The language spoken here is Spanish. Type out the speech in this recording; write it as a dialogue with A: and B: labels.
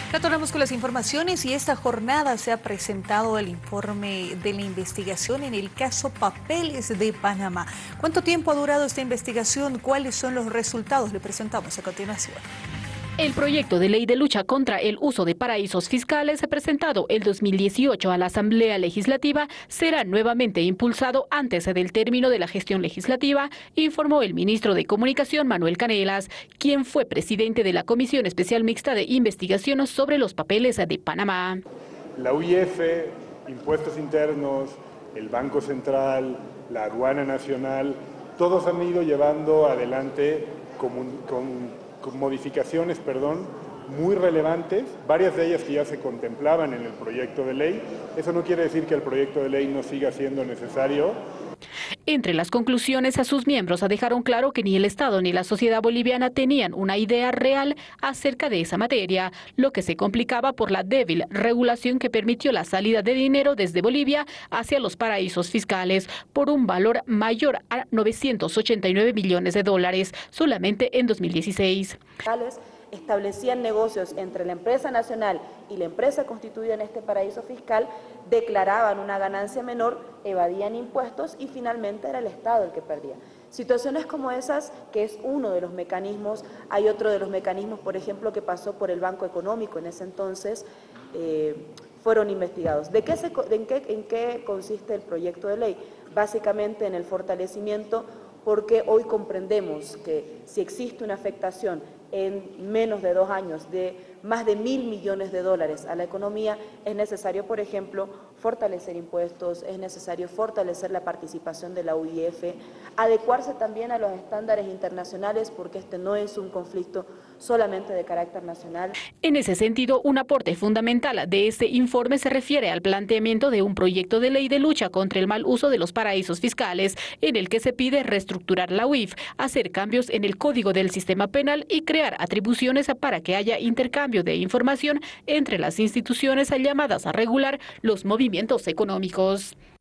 A: Retornamos con las informaciones y esta jornada se ha presentado el informe de la investigación en el caso Papeles de Panamá. ¿Cuánto tiempo ha durado esta investigación? ¿Cuáles son los resultados? Le presentamos a continuación.
B: El proyecto de ley de lucha contra el uso de paraísos fiscales presentado el 2018 a la Asamblea Legislativa será nuevamente impulsado antes del término de la gestión legislativa, informó el ministro de Comunicación Manuel Canelas, quien fue presidente de la Comisión Especial Mixta de Investigación sobre los Papeles de Panamá.
C: La UIF, Impuestos Internos, el Banco Central, la Aduana Nacional, todos han ido llevando adelante con modificaciones, muy relevantes, varias de ellas que ya se contemplaban en el proyecto de ley. Eso no quiere decir que el proyecto de ley no siga siendo necesario.
B: Entre las conclusiones, a sus miembros dejaron claro que ni el Estado ni la sociedad boliviana tenían una idea real acerca de esa materia, lo que se complicaba por la débil regulación que permitió la salida de dinero desde Bolivia hacia los paraísos fiscales por un valor mayor a 989 millones de dólares solamente en 2016.
D: Establecían negocios entre la empresa nacional y la empresa constituida en este paraíso fiscal, declaraban una ganancia menor, evadían impuestos y finalmente era el Estado el que perdía. Situaciones como esas, que es uno de los mecanismos, hay otro de los mecanismos, por ejemplo, que pasó por el Banco Económico en ese entonces, fueron investigados. ¿En qué consiste el proyecto de ley? Básicamente en el fortalecimiento, porque hoy comprendemos que si existe una afectación en menos de 2 años de más de 1.000 millones de dólares a la economía, es necesario, por ejemplo, fortalecer impuestos, es necesario fortalecer la participación de la UIF, adecuarse también a los estándares internacionales, porque este no es un conflicto solamente de carácter nacional.
B: En ese sentido, un aporte fundamental de este informe se refiere al planteamiento de un proyecto de ley de lucha contra el mal uso de los paraísos fiscales, en el que se pide reestructurar la UIF, hacer cambios en el Código del Sistema Penal y crear atribuciones para que haya intercambio de información entre las instituciones llamadas a regular los movimientos económicos.